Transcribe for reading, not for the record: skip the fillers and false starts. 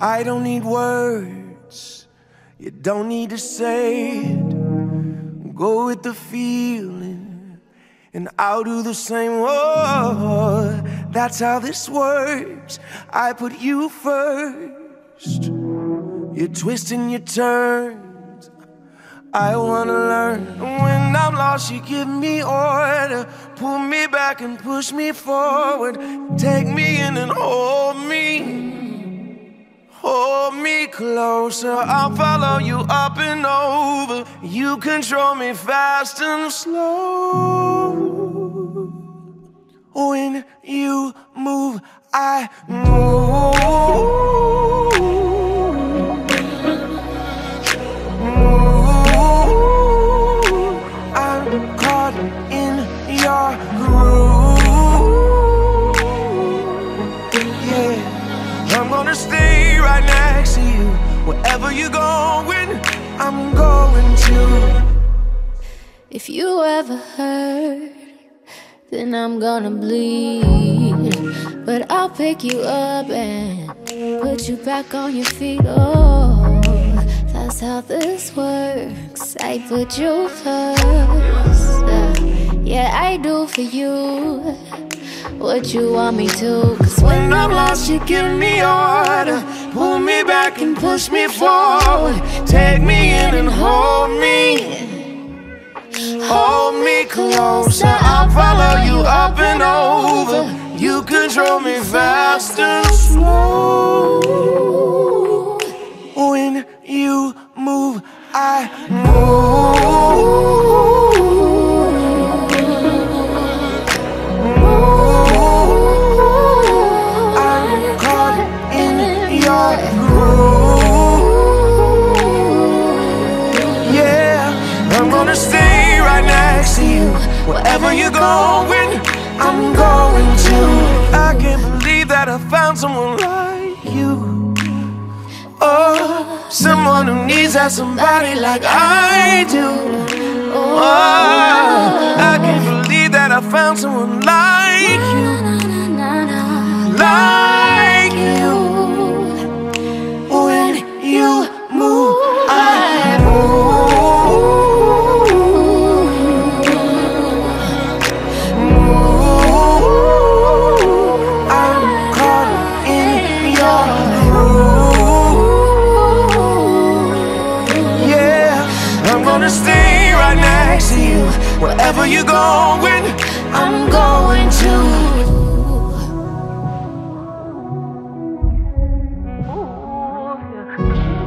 I don't need words, you don't need to say it. Go with the feeling, and I'll do the same. Oh, that's how this works. I put you first. You're twisting your turns, I wanna learn. When I'm lost, you give me order. Pull me back and push me forward. Take me in and hold me. Hold me closer, I'll follow you up and over. You control me fast and slow. When you move, I move. I'm caught in your groove. Yeah, I'm gonna stay right next to you. Wherever you're going, I'm going to. If you ever hurt, then I'm gonna bleed. But I'll pick you up and put you back on your feet. Oh, that's how this works. I put you first. Yeah, I do for you what you want me to. Cause when I'm lost, you give me order. Pull me back and push me forward. Take me in and hold me. Hold me closer, I'll follow you up and over. You control me fast and slow. When you move, I move. I'm caught in your groove. Yeah, I'm gonna stay right next to you. Wherever you're going, I'm going to. I can't believe that I found someone like you. Oh, someone who needs that somebody like I do. Oh, I can't believe that I found someone like you. Like you. When you move, I move. Stay right next to you. Wherever you're going, I'm going to. Ooh, yeah.